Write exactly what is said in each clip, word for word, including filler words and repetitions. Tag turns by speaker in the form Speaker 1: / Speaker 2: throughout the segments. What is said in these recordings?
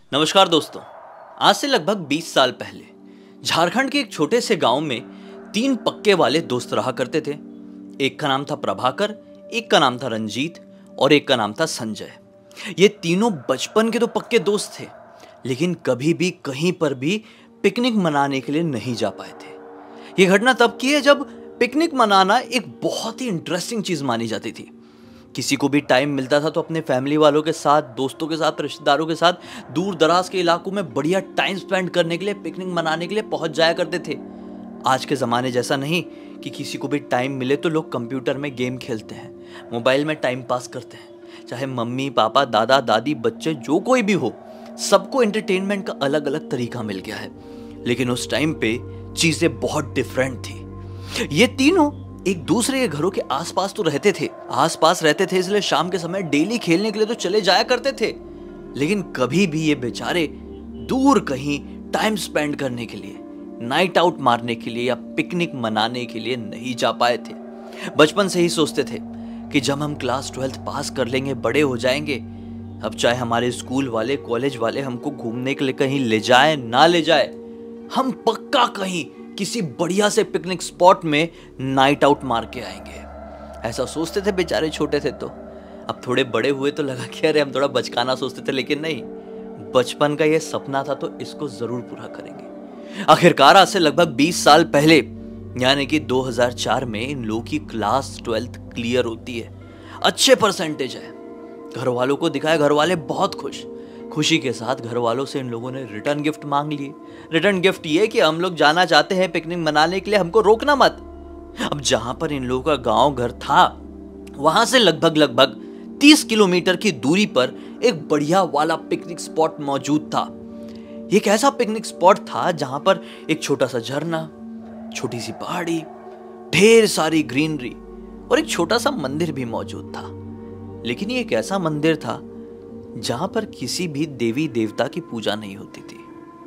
Speaker 1: नमस्कार दोस्तों। आज से लगभग बीस साल पहले झारखंड के एक छोटे से गांव में तीन पक्के वाले दोस्त रहा करते थे। एक का नाम था प्रभाकर, एक का नाम था रंजीत और एक का नाम था संजय। ये तीनों बचपन के तो पक्के दोस्त थे, लेकिन कभी भी कहीं पर भी पिकनिक मनाने के लिए नहीं जा पाए थे। ये घटना तब की है जब पिकनिक मनाना एक बहुत ही इंटरेस्टिंग चीज मानी जाती थी। किसी को भी टाइम मिलता था तो अपने फैमिली वालों के साथ, दोस्तों के साथ, रिश्तेदारों के साथ दूर दराज के इलाकों में बढ़िया टाइम स्पेंड करने के लिए, पिकनिक मनाने के लिए पहुंच जाया करते थे। आज के ज़माने जैसा नहीं कि किसी को भी टाइम मिले तो लोग कंप्यूटर में गेम खेलते हैं, मोबाइल में टाइम पास करते हैं। चाहे मम्मी पापा, दादा दादी, बच्चे, जो कोई भी हो, सबको एंटरटेनमेंट का अलग अलग तरीका मिल गया है। लेकिन उस टाइम पे चीज़ें बहुत डिफरेंट थी। ये तीनों एक दूसरे के घरों के आसपास तो रहते थे आसपास रहते थे इसलिए शाम के समय डेली खेलने के लिए तो चले जाया करते थे। लेकिन कभी भी ये बेचारे दूर कहीं टाइम स्पेंड करने के लिए, नाइट आउट मारने के लिए या पिकनिक मनाने के लिए नहीं जा पाए थे। बचपन से ही सोचते थे कि जब हम क्लास ट्वेल्थ पास कर लेंगे, बड़े हो जाएंगे, अब चाहे हमारे स्कूल वाले, कॉलेज वाले हमको घूमने के लिए कहीं ले जाए ना ले जाए, हम पक्का कहीं किसी बढ़िया से पिकनिक स्पॉट में नाइट आउट मार के आएंगे। ऐसा सोचते थे बेचारे, छोटे थे तो। अब थोड़े बड़े हुए तो लगा कि अरे हम थोड़ा बचकाना सोचते थे, लेकिन नहीं, बचपन का ये सपना था तो इसको जरूर पूरा करेंगे। आखिरकार आज से लगभग बीस साल पहले यानी कि दो हज़ार चार में इन लोगों की क्लास ट्वेल्थ क्लियर होती है। अच्छे परसेंटेज है, घर वालों को दिखाया, घर वाले बहुत खुश। खुशी के साथ घर वालों से इन लोगों ने रिटर्न गिफ्ट मांग लिए। रिटर्न गिफ्ट ये कि हम लोग जाना चाहते हैं पिकनिक मनाने के लिए, हमको रोकना मत। अब जहां पर इन लोगों का गांव घर था, वहां से लगभग लगभग तीस किलोमीटर की दूरी पर एक बढ़िया वाला पिकनिक स्पॉट मौजूद था। एक ऐसा पिकनिक स्पॉट था जहां पर एक छोटा सा झरना, छोटी सी पहाड़ी, ढेर सारी ग्रीनरी और एक छोटा सा मंदिर भी मौजूद था। लेकिन ये एक ऐसा मंदिर था जहां पर किसी भी देवी देवता की पूजा नहीं होती थी।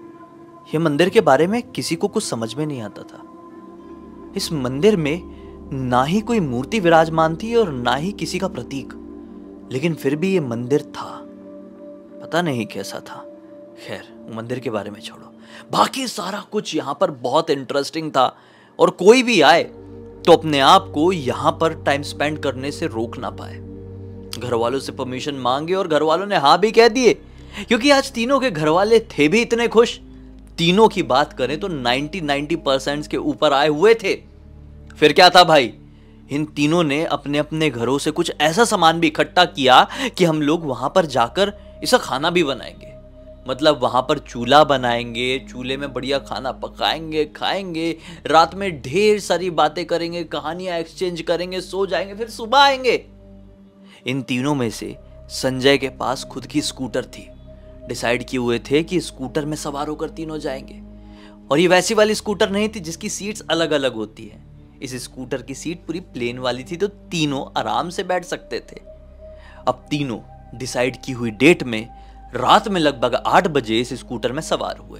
Speaker 1: यह मंदिर के बारे में किसी को कुछ समझ में नहीं आता था। इस मंदिर में ना ही कोई मूर्ति विराजमान थी और ना ही किसी का प्रतीक, लेकिन फिर भी यह मंदिर था। पता नहीं कैसा था। खैर, मंदिर के बारे में छोड़ो, बाकी सारा कुछ यहां पर बहुत इंटरेस्टिंग था और कोई भी आए तो अपने आप को यहां पर टाइम स्पेंड करने से रोक ना पाए। घर वालों से परमिशन मांगे और घर वालों ने हाँ भी कह दिए, क्योंकि आज तीनों के घर वाले थे भी इतने खुश। तीनों की बात करें तो नब्बे नब्बे परसेंट के ऊपर आए हुए थे। फिर क्या था भाई, इन तीनों ने अपने अपने घरों से कुछ ऐसा सामान भी इकट्ठा किया कि हम लोग वहां पर जाकर इसका खाना भी बनाएंगे। मतलब वहां पर चूल्हा बनाएंगे, चूल्हे में बढ़िया खाना पकाएंगे, खाएंगे, रात में ढेर सारी बातें करेंगे, कहानियां एक्सचेंज करेंगे, सो जाएंगे, फिर सुबह आएंगे। इन तीनों में से संजय के पास खुद की स्कूटर थी। डिसाइड किए हुए थे कि स्कूटर में सवार होकर तीनों जाएंगे। और ये वैसी वाली स्कूटर नहीं थी जिसकी सीट्स अलग अलग होती हैं। इस स्कूटर की सीट पूरी प्लेन वाली थी, तो तीनों आराम से बैठ सकते थे। अब तीनों डिसाइड की हुई डेट में रात में लगभग आठ बजे इस स्कूटर में सवार हुए,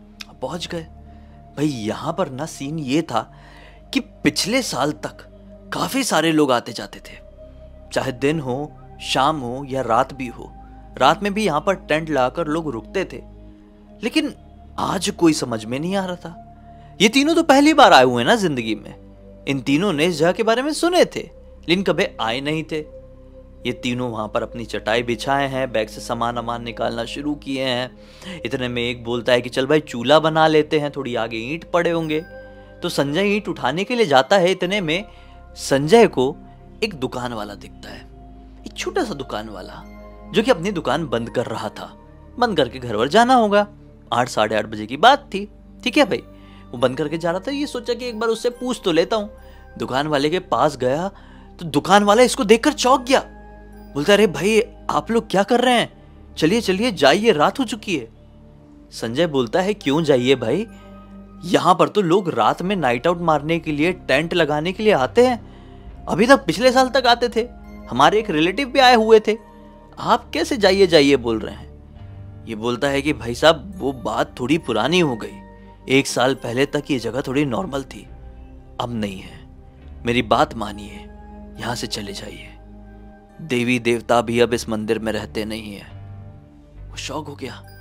Speaker 1: पहुंच गए। भाई यहां पर ना सीन ये था कि पिछले साल तक काफी सारे लोग आते जाते थे, चाहे दिन हो, शाम हो या रात भी हो। रात में भी यहां पर टेंट लगाकर लोग रुकते थे। लेकिन आज कोई समझ में नहीं आ रहा था। ये तीनों तो पहली बार आए हुए हैं ना जिंदगी में। इन तीनों ने इस जगह के बारे में सुने थे, लेकिन कभी आए नहीं थे। ये तीनों वहां पर अपनी चटाई बिछाए हैं, बैग से सामान अमान निकालना शुरू किए हैं। इतने में एक बोलता है कि चल भाई चूल्हा बना लेते हैं, थोड़ी आगे ईंट पड़े होंगे। तो संजय ईंट उठाने के लिए जाता है। इतने में संजय को एक दुकान वाला दिखता है, एक छोटा सा दुकान वाला, जो कि अपनी दुकान बंद कर रहा था। बंद करके घर वर जाना होगा। आठ साढ़े आठ बजे की बात थी। ठीक है भाई, वो बंद करके जा रहा था। ये सोचा कि एक बार उससे पूछ तो लेता हूँ। दुकान वाले के पास गया तो दुकान वाला इसको देखकर चौंक गया। बोलता अरे भाई आप लोग क्या कर रहे हैं, चलिए चलिए जाइए, रात हो चुकी है। संजय बोलता है क्यों जाइए भाई, यहां पर तो लोग रात में नाइट आउट मारने के लिए, टेंट लगाने के लिए आते हैं। अभी तक पिछले साल तक आते थे, हमारे एक रिलेटिव भी आए हुए थे, आप कैसे जाइए जाइए बोल रहे हैं। ये बोलता है कि भाई साहब वो बात थोड़ी पुरानी हो गई। एक साल पहले तक ये जगह थोड़ी नॉर्मल थी, अब नहीं है। मेरी बात मानिए, यहां से चले जाइए। देवी देवता भी अब इस मंदिर में रहते नहीं है। वो शौक हो गया।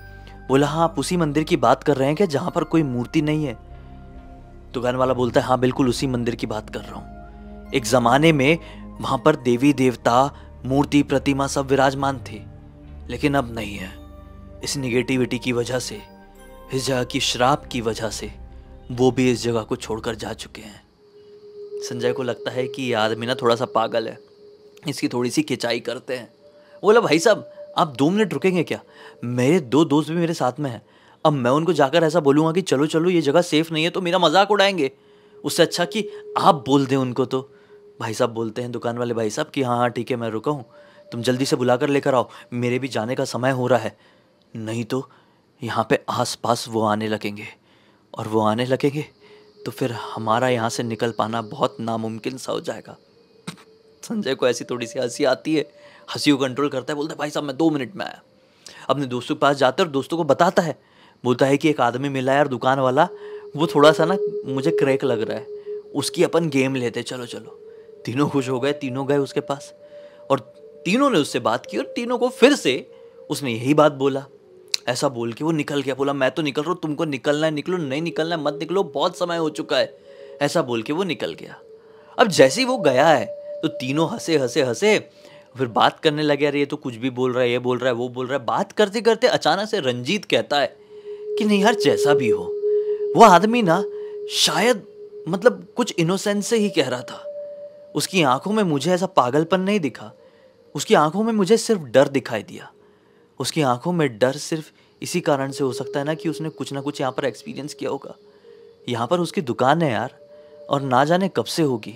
Speaker 1: बोला हाँ, आप उसी मंदिर की बात कर रहे हैं क्या जहां पर कोई मूर्ति नहीं है? दुकान वाला बोलता है हाँ बिल्कुल उसी मंदिर की बात कर रहा हूँ। एक जमाने में वहां पर देवी देवता, मूर्ति, प्रतिमा सब विराजमान थे, लेकिन अब नहीं है। इस निगेटिविटी की वजह से, इस जगह की श्राप की वजह से वो भी इस जगह को छोड़कर जा चुके हैं। संजय को लगता है कि ये आदमी ना थोड़ा सा पागल है, इसकी थोड़ी सी खिंचाई करते हैं। बोला भाई साहब आप दो मिनट रुकेंगे क्या? मेरे दो दोस्त भी मेरे साथ में हैं। अब मैं उनको जाकर ऐसा बोलूँगा कि चलो चलो ये जगह सेफ नहीं है तो मेरा मजाक उड़ाएंगे। उससे अच्छा कि आप बोल दें उनको। तो भाई साहब बोलते हैं, दुकान वाले भाई साहब कि हाँ हाँ ठीक है मैं रुका हूँ, तुम जल्दी से बुला कर लेकर आओ, मेरे भी जाने का समय हो रहा है, नहीं तो यहाँ पे आस पास वो आने लगेंगे, और वो आने लगेंगे तो फिर हमारा यहाँ से निकल पाना बहुत नामुमकिन सा हो जाएगा। संजय को ऐसी थोड़ी सी हंसी आती है, हंसी को कंट्रोल करता है, बोलता है भाई साहब मैं दो मिनट में आया। अपने दोस्तों के पास जाता है और दोस्तों को बताता है, बोलता है कि एक आदमी मिला यार दुकान वाला, वो थोड़ा सा ना मुझे क्रैक लग रहा है, उसकी अपन गेम लेते, चलो चलो। तीनों खुश हो गए, तीनों गए उसके पास और तीनों ने उससे बात की और तीनों को फिर से उसने यही बात बोला। ऐसा बोल के वो निकल गया। बोला मैं तो निकल रहा हूँ, तुमको निकलना है निकलो, नहीं निकलना है मत निकलो, बहुत समय हो चुका है। ऐसा बोल के वो निकल गया। अब जैसे ही वो गया है तो तीनों हंसे हंसे हंसे फिर बात करने लगे, अरे ये तो कुछ भी बोल रहा है, ये बोल रहा है, वो बोल रहा है। बात करते करते अचानक से रंजीत कहता है कि नहीं यार जैसा भी हो, वो आदमी ना शायद मतलब कुछ इनोसेंस से ही कह रहा था। उसकी आंखों में मुझे ऐसा पागलपन नहीं दिखा, उसकी आंखों में मुझे सिर्फ डर दिखाई दिया। उसकी आंखों में डर सिर्फ इसी कारण से हो सकता है ना कि उसने कुछ ना कुछ यहाँ पर एक्सपीरियंस किया होगा। यहाँ पर उसकी दुकान है यार, और ना जाने कब से होगी।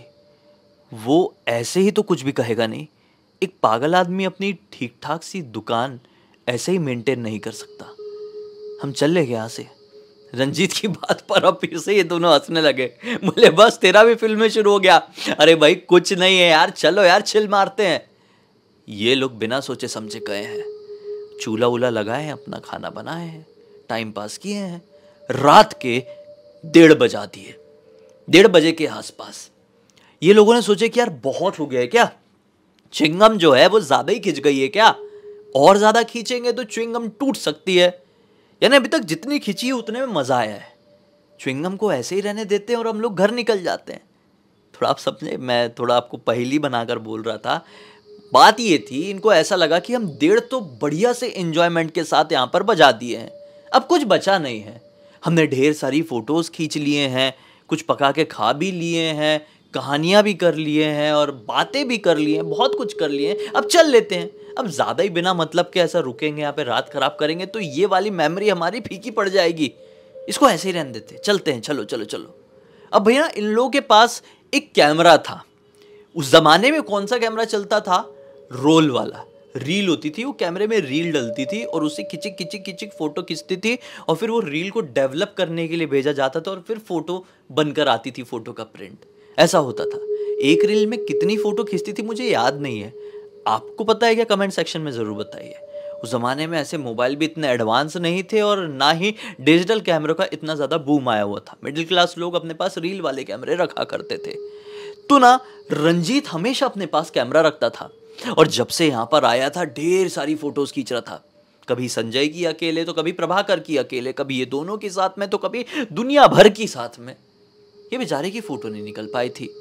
Speaker 1: वो ऐसे ही तो कुछ भी कहेगा नहीं। एक पागल आदमी अपनी ठीक ठाक सी दुकान ऐसे ही मेंटेन नहीं कर सकता। हम चल ले गए यहाँ से। रंजीत की बात पर अब फिर से ये दोनों हंसने लगे। बोले बस तेरा भी फिल्म में शुरू हो गया। अरे भाई कुछ नहीं है यार, चलो यार चिल मारते हैं। ये लोग बिना सोचे समझे गए हैं, चूल्हा वूल्हा लगाए हैं, अपना खाना बनाए हैं, टाइम पास किए हैं। रात के डेढ़ बजा दिए, डेढ़ बजे के आसपास ये लोगों ने सोचे कि यार बहुत हो गया है क्या, च्युइंगम जो है वो ज्यादा ही खिंच गई है क्या, और ज्यादा खींचेंगे तो च्युइंगम टूट सकती है। यानी अभी तक जितनी खिंची है उतने में मजा आया है, च्युइंगम को ऐसे ही रहने देते हैं और हम लोग घर निकल जाते हैं। थोड़ा आप समझे, मैं थोड़ा आपको पहेली बनाकर बोल रहा था। बात ये थी, इनको ऐसा लगा कि हम डेढ़ तो बढ़िया से एंजॉयमेंट के साथ यहाँ पर बजा दिए हैं, अब कुछ बचा नहीं है। हमने ढेर सारी फोटोज खींच लिए हैं, कुछ पका के खा भी लिए हैं, कहानियां भी कर लिए हैं और बातें भी कर लिए हैं, बहुत कुछ कर लिए हैं। अब चल लेते हैं। अब ज़्यादा ही बिना मतलब के ऐसा रुकेंगे यहाँ पे, रात खराब करेंगे तो ये वाली मेमोरी हमारी फीकी पड़ जाएगी। इसको ऐसे ही रहने देते, चलते हैं, चलो चलो चलो। अब भैया इन लोगों के पास एक कैमरा था। उस जमाने में कौन सा कैमरा चलता था? रोल वाला, रील होती थी, वो कैमरे में रील डलती थी और उससे खिचिक खिचिक खिचिक फोटो खींचती थी और फिर वो रील को डेवलप करने के लिए भेजा जाता था और फिर फोटो बनकर आती थी, फोटो का प्रिंट। ऐसा होता था। एक रील में कितनी फोटो खींचती थी मुझे याद नहीं है, आपको पता है क्या? कमेंट सेक्शन में जरूर बताइए। उस जमाने में ऐसे मोबाइल भी इतने एडवांस नहीं थे और ना ही डिजिटल कैमरों का इतना ज्यादा बूम आया हुआ था। मिडिल क्लास लोग अपने पास रील वाले कैमरे रखा करते थे। तो ना रंजीत हमेशा अपने पास कैमरा रखता था और जब से यहाँ पर आया था ढेर सारी फोटोज खींच रहा था। कभी संजय की अकेले तो कभी प्रभाकर की अकेले, कभी ये दोनों के साथ में तो कभी दुनिया भर की साथ में। ये बेचारे की फोटो नहीं निकल पाई थी।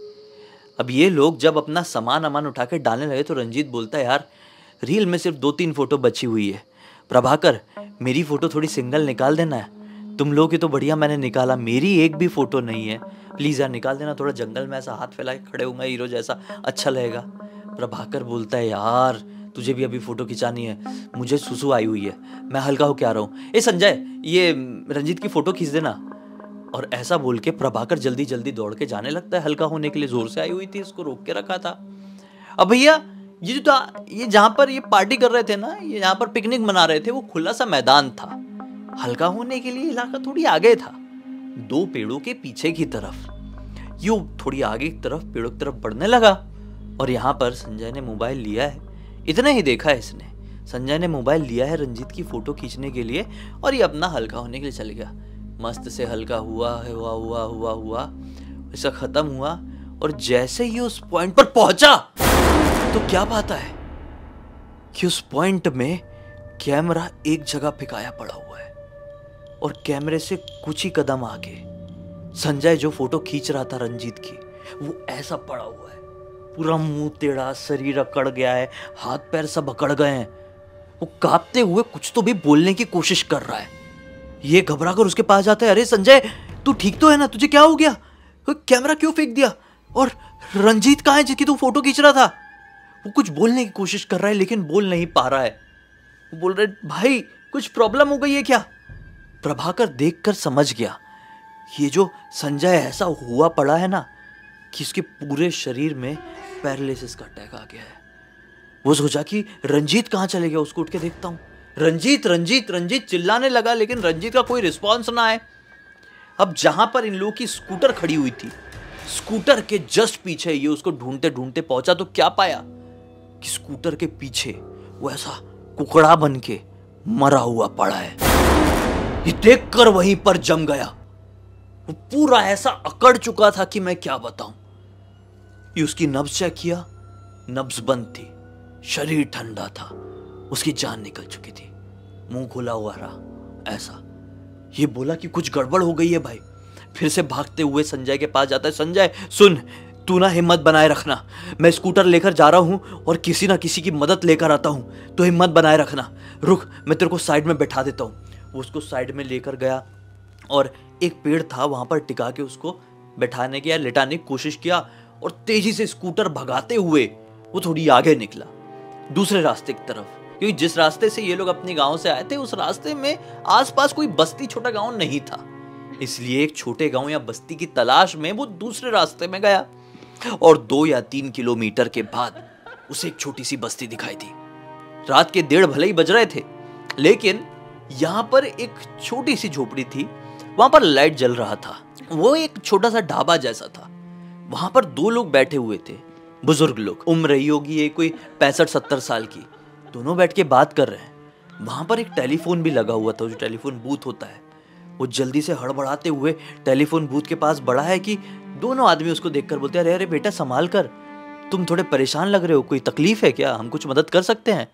Speaker 1: अब ये लोग जब अपना सामान अमान उठा के डालने लगे तो रंजीत बोलता है यार रील में सिर्फ दो तीन फोटो बची हुई है, प्रभाकर मेरी फोटो थोड़ी सिंगल निकाल देना है। तुम लोग की तो बढ़िया मैंने निकाला, मेरी एक भी फोटो नहीं है, प्लीज यार निकाल देना। थोड़ा जंगल में ऐसा हाथ फैला के खड़े होंगे हीरो जैसा, अच्छा लगेगा। प्रभाकर बोलता है यार तुझे भी अभी फोटो खिंचानी है, मुझे सुसु आई हुई है, मैं हल्का होके आ रहा हूँ। ए संजय ये रंजीत की फोटो खींच देना। और ऐसा बोल के प्रभाकर जल्दी जल्दी दौड़ के जाने लगता है, हल्का होने के लिए। जोर से आई हुई थी, इसको रोक के रखा था। अब भैया ये जो था, ये जहां पर ये पार्टी कर रहे थे ना, ये जहां पर पिकनिक मना रहे थे, वो खुला सा मैदान था। हल्का होने के लिए इलाका थोड़ी आगे था, दो पेड़ों के पीछे की तरफ। यूं थोड़ी आगे की तरफ पेड़ों की तरफ बढ़ने लगा और यहाँ पर संजय ने मोबाइल लिया है। इतना ही देखा है इसने, संजय ने मोबाइल लिया है रंजीत की फोटो खींचने के लिए और ये अपना हल्का होने के लिए चल गया। मस्त से हल्का हुआ हुआ हुआ हुआ हुआ ऐसा खत्म हुआ और जैसे ही उस पॉइंट पर पहुंचा तो क्या पाता है कि उस पॉइंट में कैमरा एक जगह फिकाया पड़ा हुआ है। और कैमरे से कुछ ही कदम आगे संजय जो फोटो खींच रहा था रंजीत की, वो ऐसा पड़ा हुआ है, पूरा मुंह टेढ़ा, शरीर अकड़ गया है, हाथ पैर सब अकड़ गए हैं। वो कांपते हुए कुछ तो भी बोलने की कोशिश कर रहा है। ये घबरा कर उसके पास जाता है, अरे संजय तू ठीक तो है ना, तुझे क्या हो गया, कैमरा क्यों फेंक दिया, और रंजीत कहाँ है जिसकी तू फोटो खींच रहा था। वो कुछ बोलने की कोशिश कर रहा है लेकिन बोल नहीं पा रहा है। वो बोल रहे भाई कुछ प्रॉब्लम हो गई है क्या। प्रभाकर देखकर समझ गया ये जो संजय ऐसा हुआ पड़ा है ना कि इसके पूरे शरीर में पैरालिसिस का अटैक आ गया है। वो सोचा कि रंजीत कहाँ चले गया, उसको उठ के देखता हूँ। रंजीत रंजीत रंजीत चिल्लाने लगा लेकिन रंजीत का कोई रिस्पॉन्स ना आए। अब जहां पर इन लोगों की स्कूटर खड़ी हुई थी, स्कूटर के जस्ट पीछे ये उसको ढूंढते ढूंढते पहुंचा तो क्या पाया कि स्कूटर के पीछे वो ऐसा कुकड़ा बन के मरा हुआ पड़ा है। ये देखकर वहीं पर जम गया। वो पूरा ऐसा अकड़ चुका था कि मैं क्या बताऊं। ये उसकी नब्ज चेक किया, नब्ज बंद थी, शरीर ठंडा था, उसकी जान निकल चुकी थी, मुंह खुला हुआ रहा ऐसा। ये बोला कि कुछ गड़बड़ हो गई है भाई। फिर से भागते हुए संजय के पास जाता है, संजय सुन, तू ना हिम्मत बनाए रखना, मैं स्कूटर लेकर जा रहा हूं और किसी ना किसी की मदद लेकर आता हूं, तो हिम्मत बनाए रखना, रुक मैं तेरे को साइड में बैठा देता हूं। वो उसको साइड में लेकर गया और एक पेड़ था वहां पर टिका के उसको बैठाने की या लेटाने की कोशिश किया और तेजी से स्कूटर भगाते हुए वो थोड़ी आगे निकला दूसरे रास्ते की तरफ, क्योंकि जिस रास्ते से ये लोग अपने गांव से आए थे उस रास्ते में आसपास कोई बस्ती छोटा गांव नहीं था, इसलिए एक छोटे गांव या बस्ती की तलाश में वो दूसरे रास्ते में गया। और दो या तीन किलोमीटर के बाद उसे एक छोटी सी बस्ती दिखाई दी। रात के डेढ़ भले ही बज रहे थे लेकिन यहां पर एक छोटी सी झोपड़ी थी, वहां पर लाइट जल रहा था। वो एक छोटा सा ढाबा जैसा था। वहां पर दो लोग बैठे हुए थे, बुजुर्ग लोग, उम्र रही होगी ये कोई पैंसठ सत्तर साल की, दोनों बैठ के बात कर रहे हैं। वहां पर एक टेलीफोन भी लगा हुआ था, जो टेलीफोन बूथ होता है। वो जल्दी से हड़बड़ाते हुए टेलीफोन बूथ के पास बढ़ा है कि दोनों आदमी उसको देखकर बोलते हैं, अरे अरे बेटा संभाल कर, तुम थोड़े परेशान लग रहे हो, कोई तकलीफ है क्या, हम कुछ मदद कर सकते हैं।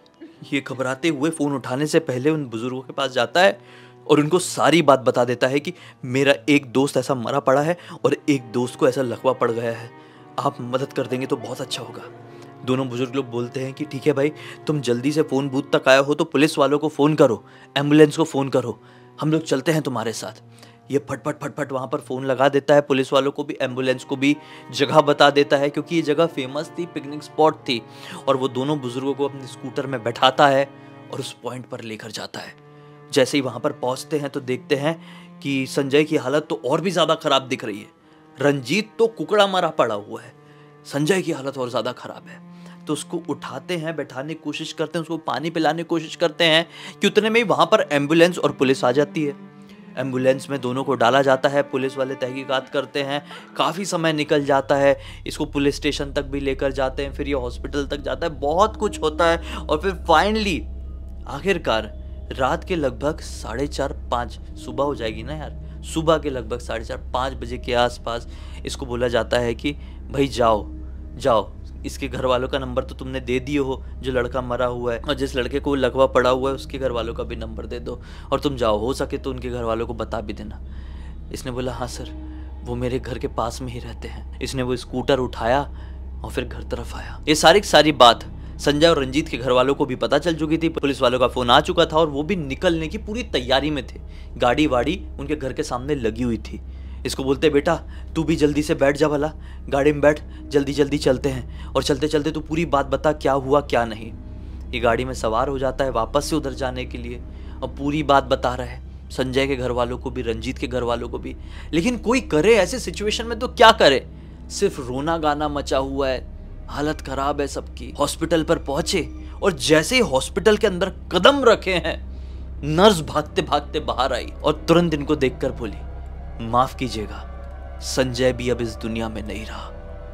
Speaker 1: ये घबराते हुए फोन उठाने से पहले उन बुजुर्गों के पास जाता है और उनको सारी बात बता देता है कि मेरा एक दोस्त ऐसा मरा पड़ा है और एक दोस्त को ऐसा लकवा पड़ गया है, आप मदद कर देंगे तो बहुत अच्छा होगा। दोनों बुजुर्ग लोग बोलते हैं कि ठीक है भाई, तुम जल्दी से फोन बूथ तक आए हो तो पुलिस वालों को फोन करो, एम्बुलेंस को फोन करो, हम लोग चलते हैं तुम्हारे साथ। ये फटफट फटफट वहां पर फोन लगा देता है, पुलिस वालों को भी एम्बुलेंस को भी जगह बता देता है, क्योंकि ये जगह फेमस थी, पिकनिक स्पॉट थी। और वो दोनों बुजुर्गों को अपने स्कूटर में बैठाता है और उस पॉइंट पर लेकर जाता है। जैसे ही वहां पर पहुंचते हैं तो देखते हैं कि संजय की हालत तो और भी ज्यादा खराब दिख रही है। रंजीत तो कुकड़ा मरा पड़ा हुआ है, संजय की हालत और ज्यादा खराब है। तो उसको उठाते हैं, बैठाने की कोशिश करते हैं, उसको पानी पिलाने की कोशिश करते हैं कि उतने में ही वहां पर एम्बुलेंस और पुलिस आ जाती है। एम्बुलेंस में दोनों को डाला जाता है, पुलिस वाले तहकीकात करते हैं, काफ़ी समय निकल जाता है, इसको पुलिस स्टेशन तक भी लेकर जाते हैं, फिर ये हॉस्पिटल तक जाता है, बहुत कुछ होता है। और फिर फाइनली आखिरकार रात के लगभग साढ़े चार पाँच, सुबह हो जाएगी ना यार, सुबह के लगभग साढ़े चार पाँच बजे के आसपास इसको बोला जाता है कि भाई जाओ जाओ, इसके घर वालों का नंबर तो तुमने दे दिए हो, जो लड़का मरा हुआ है और जिस लड़के को लकवा पड़ा हुआ है उसके घर वालों का भी नंबर दे दो, और तुम जाओ, हो सके तो उनके घर वालों को बता भी देना। इसने बोला हाँ सर, वो मेरे घर के पास में ही रहते हैं। इसने वो स्कूटर उठाया और फिर घर तरफ आया। ये सारी सारी बात संजय और रंजीत के घर वालों को भी पता चल चुकी थी, पुलिस वालों का फोन आ चुका था और वो भी निकलने की पूरी तैयारी में थे। गाड़ी वाड़ी उनके घर के सामने लगी हुई थी। इसको बोलते बेटा तू भी जल्दी से बैठ जा, भला गाड़ी में बैठ, जल्दी जल्दी चलते हैं, और चलते चलते तू पूरी बात बता क्या हुआ क्या नहीं। ये गाड़ी में सवार हो जाता है वापस से उधर जाने के लिए और पूरी बात बता रहा है संजय के घर वालों को भी, रंजीत के घर वालों को भी। लेकिन कोई करे ऐसे सिचुएशन में तो क्या करे, सिर्फ रोना गाना मचा हुआ है, हालत खराब है सबकी। हॉस्पिटल पर पहुंचे और जैसे ही हॉस्पिटल के अंदर कदम रखे हैं, नर्स भागते भागते बाहर आई और तुरंत इनको देखकर बोली माफ कीजिएगा, संजय भी अब इस दुनिया में नहीं रहा।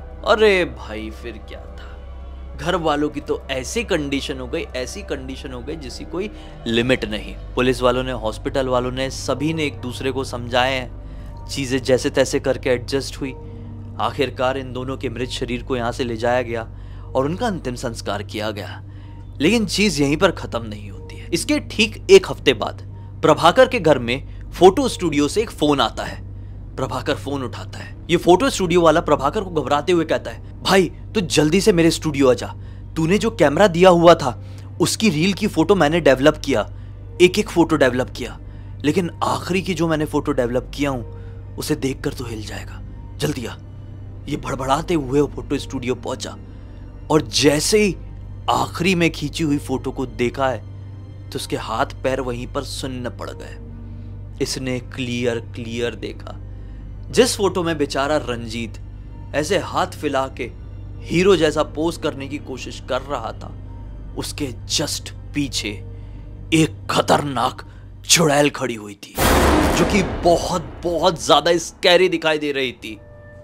Speaker 1: अरे भाई फिर क्या था, घर वालों की तो ऐसी कंडीशन हो गई, ऐसी कंडीशन हो गई जिसकी कोई लिमिट नहीं। पुलिस वालों ने, हॉस्पिटल वालों ने, सभी ने एक दूसरे को समझाए हैं, चीजें जैसे तैसे करके एडजस्ट हुई। आखिरकार इन दोनों के मृत शरीर को यहाँ से ले जाया गया और उनका अंतिम संस्कार किया गया। लेकिन चीज यहीं पर खत्म नहीं होती है। इसके ठीक एक हफ्ते बाद प्रभाकर के घर में फोटो स्टूडियो से एक फोन आता है। प्रभाकर फोन उठाता है। ये फोटो स्टूडियो वाला प्रभाकर को घबराते हुए कहता है, भाई तू जल्दी से मेरे स्टूडियो आ जा। तूने जो कैमरा दिया हुआ था उसकी रील की फोटो मैंने डेवलप किया, एक एक फोटो डेवलप किया, लेकिन आखिरी की जो मैंने फोटो डेवलप किया हूं उसे देखकर तो हिल जाएगा, जल्दी आ। ये भड़बड़ाते हुए वो फोटो स्टूडियो पहुंचा और जैसे ही आखिरी में खींची हुई फोटो को देखा है तो उसके हाथ पैर वहीं पर सुन्न पड़ गए। इसने क्लियर क्लियर देखा जिस फोटो में बेचारा रंजीत ऐसे हाथ फैला के हीरो जैसा पोज करने की कोशिश कर रहा था, उसके जस्ट पीछे एक खतरनाक चुड़ैल खड़ी हुई थी जो कि बहुत बहुत ज्यादा स्कैरी दिखाई दे रही थी।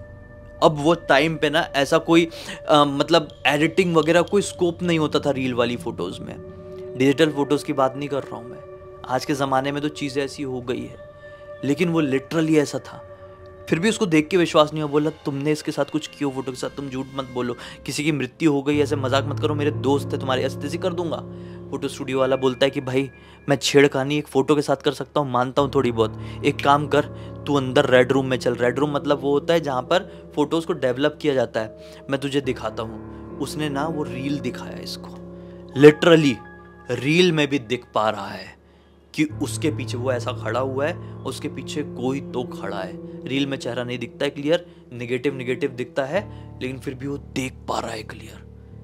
Speaker 1: अब वो टाइम पे ना ऐसा कोई आ, मतलब एडिटिंग वगैरह कोई स्कोप नहीं होता था रील वाली फोटोज में। डिजिटल फोटोज की बात नहीं कर रहा हूं मैं, आज के ज़माने में तो चीज़ें ऐसी हो गई है, लेकिन वो लिटरली ऐसा था। फिर भी उसको देख के विश्वास नहीं हुआ। बोला तुमने इसके साथ कुछ किया फोटो के साथ, तुम झूठ मत बोलो, किसी की मृत्यु हो गई, ऐसे मजाक मत करो, मेरे दोस्त है तुम्हारे, ऐसे तैसे कर दूंगा। फोटो स्टूडियो वाला बोलता है कि भाई मैं छेड़खानी एक फ़ोटो के साथ कर सकता हूँ, मानता हूँ थोड़ी बहुत, एक काम कर तू अंदर रेड रूम में चल। रेड रूम मतलब वो होता है जहाँ पर फोटोज़ को डेवलप किया जाता है, मैं तुझे दिखाता हूँ। उसने ना वो रील दिखाया इसको, लिटरली रील में भी दिख पा रहा है कि उसके पीछे वो ऐसा खड़ा हुआ है, उसके पीछे कोई तो खड़ा है। रील में चेहरा नहीं दिखता है क्लियर, निगेटिव निगेटिव दिखता है, लेकिन फिर भी वो देख पा रहा है क्लियर।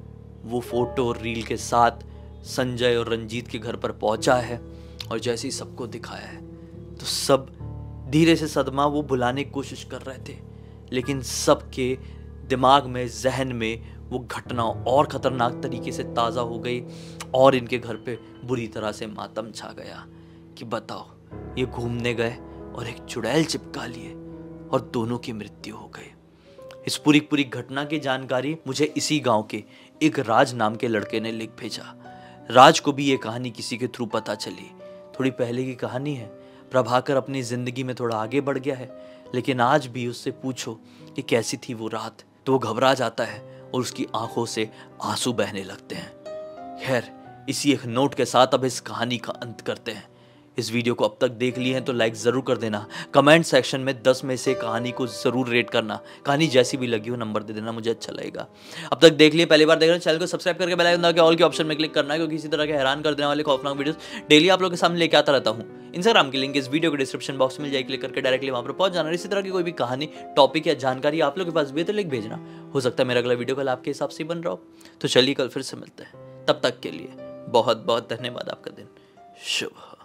Speaker 1: वो फोटो रील के साथ संजय और रंजीत के घर पर पहुंचा है और जैसे ही सबको दिखाया है तो सब धीरे से सदमा वो भुलाने की कोशिश कर रहे थे, लेकिन सबके दिमाग में, जहन में वो घटना और खतरनाक तरीके से ताज़ा हो गई और इनके घर पे बुरी तरह से मातम छा गया कि बताओ ये घूमने गए और एक चुड़ैल चिपका लिए और दोनों की मृत्यु हो गई। इस पूरी पूरी घटना की जानकारी मुझे इसी गांव के एक राज नाम के लड़के ने लिख भेजा। राज को भी ये कहानी किसी के थ्रू पता चली। थोड़ी पहले की कहानी है। प्रभाकर अपनी जिंदगी में थोड़ा आगे बढ़ गया है, लेकिन आज भी उससे पूछो कि कैसी थी वो रात तो वो घबरा जाता है और उसकी आंखों से आंसू बहने लगते हैं। खैर, इसी एक नोट के साथ अब इस कहानी का अंत करते हैं। इस वीडियो को अब तक देख लिए हैं तो लाइक ज़रूर कर देना। कमेंट सेक्शन में दस में से कहानी को ज़रूर रेट करना। कहानी जैसी भी लगी हो नंबर दे देना, मुझे अच्छा लगेगा। अब तक देख लिए, पहली बार देख रहे हो चैनल को सब्सक्राइब करके बेल आइकन दबा के ऑल के ऑप्शन में क्लिक करना है, क्योंकि इसी तरह के हैरान कर देने वाले खौफनाक वीडियोस डेली आप लोगों के सामने लेके आता रहता हूँ। इंस्टाग्राम की लिंक इस वीडियो के डिस्क्रिप्शन बॉक्स में जाए, क्लिक करके डायरेक्टली वहाँ पर पहुंच जाना। इसी तरह की कोई भी कहानी, टॉपिक या जानकारी आप लोगों के पास भी है तो लिख भेजना। हो सकता है मेरा अगला वीडियो कल आपके हिसाब से बन रहा हो। तो चलिए कल फिर से मिलते हैं, तब तक के लिए बहुत बहुत धन्यवाद। आपका दिन शुभ हो।